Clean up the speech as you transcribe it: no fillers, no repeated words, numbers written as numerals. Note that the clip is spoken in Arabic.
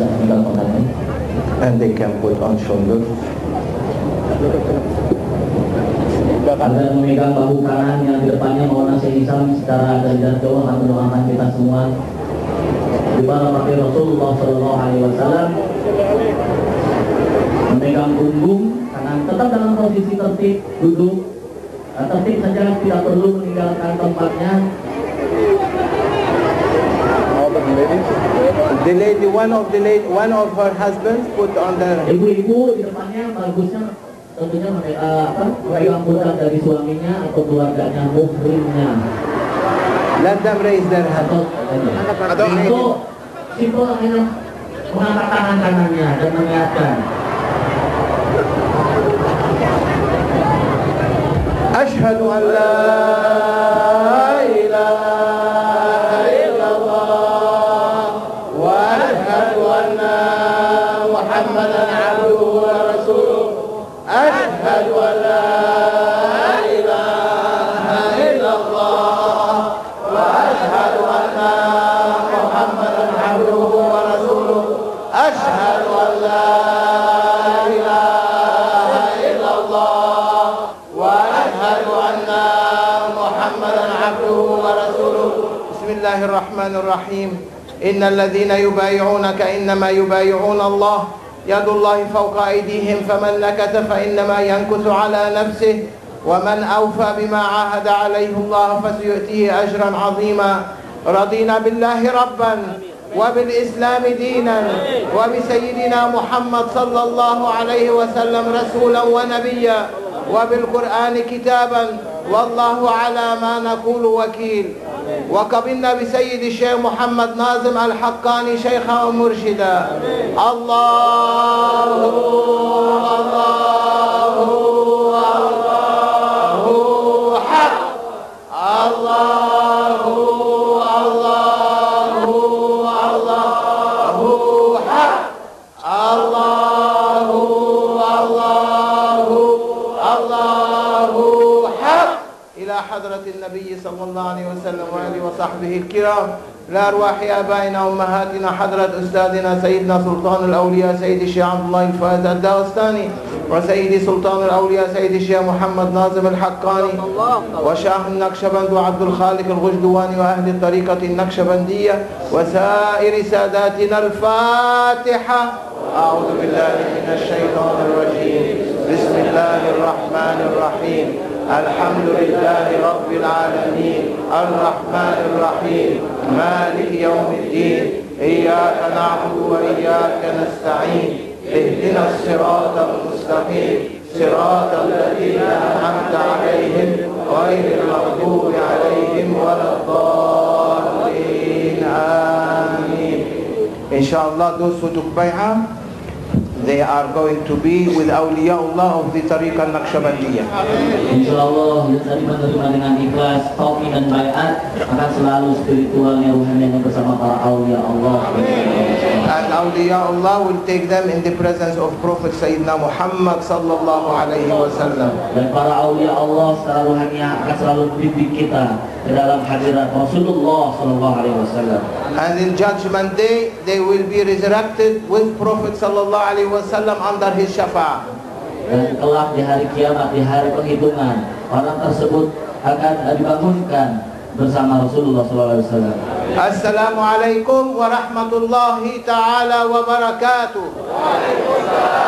bisa memegang tangannya. And they can put on shoulders. Agar memegang bahu kanan yang di depannya Maulana Syekh Hisam secara dari jauh akan mendoakan kita semua. Di mana Nabi Rasulullah Shallallahu Alaihi Wasallam memegang punggung kanan, tetap dalam posisi tertib duduk, tertib saja, tidak perlu meninggalkan tempatnya. The lady, one of her husbands put on the. Ibu-ibu di depannya bagusnya tentunya memegang pundak dari suaminya atau keluarganya, muhrimnya. Let them raise their hands. Itu simpel hanya mengangkat tangan kanannya dan mengingatkan. Ashhadu an la ilaha illallah wa ashhadu anna Muhammadan abduhu wa rasuluh. Ashhadu an la ilaha illallah wa ashhadu anna Muhammadan abduhu wa rasuluh. Ashhadu an la ilaha illallah wa ashhadu anna Muhammadan abduhu wa rasuluh. Bismillahir Rahmanir Rahim. Innal ladzina yubay'unaka innama yubay'una Allah. يد الله فوق أيديهم فمن نكث فإنما ينكث على نفسه ومن أوفى بما عاهد عليه الله فسيؤتيه أجرا عظيما. رضينا بالله ربا وبالإسلام دينا وبسيدنا محمد صلى الله عليه وسلم رسولا ونبيا وبالقرآن كتابا والله على ما نقول وكيل. وقبلنا بسيد الشيخ محمد ناظم الحقاني شيخا ومرشدا. الله الله الله حق. الله الله الله حق. الله الله الله حق. إلى حضرة النبي صلى الله عليه وسلم وآله وصحبه الكرام، لأرواح آبائنا وأمهاتنا، حضرة أستاذنا سيدنا سلطان الأولياء سيد الشيخ عبد الله الفائز الداوستاني، وسيدي سلطان الأولياء سيد الشيخ محمد ناظم الحقاني، وشاه النقشبند وعبد الخالق الغجدواني وأهل الطريقة النقشبندية وسائر ساداتنا. الفاتحة. أعوذ بالله من الشيطان الرجيم. بسم الله الرحمن الرحيم. الحمد لله رب العالمين الرحمن الرحيم مالك يوم الدين إياك نعبد وإياك نستعين اهدنا الصراط المستقيم صراط الذين أنعمت عليهم غير المغضوب عليهم ولا الضالين. آمين. Inshallah, those who took bay'ah, they are going to be with awliyaullah of the Tariqah Naqshbandiyah. Insyaallah, yang tadi menerima dengan ikhlas, tauhid dan baiat, akan selalu spiritualnya, ruhaninya bersama para awliya Allah. And awliyaullah will take them in the presence of Prophet Sayyidina Muhammad sallallahu alaihi wasallam. Dan para awliya Allah secara ruhaninya akan selalu membimbing kita ke dalam hadirat Rasulullah sallallahu alaihi wasallam. And in Judgment Day, they will be resurrected with Prophet sallallahu alaihi wasallam under his syafa'ah. Dan kelak di hari kiamat, di hari penghitungan, orang tersebut akan dibangunkan bersama Rasulullah sallallahu alaihi wasallam. Assalamualaikum warahmatullahi taala wabarakatuh. Waalaikumsalam.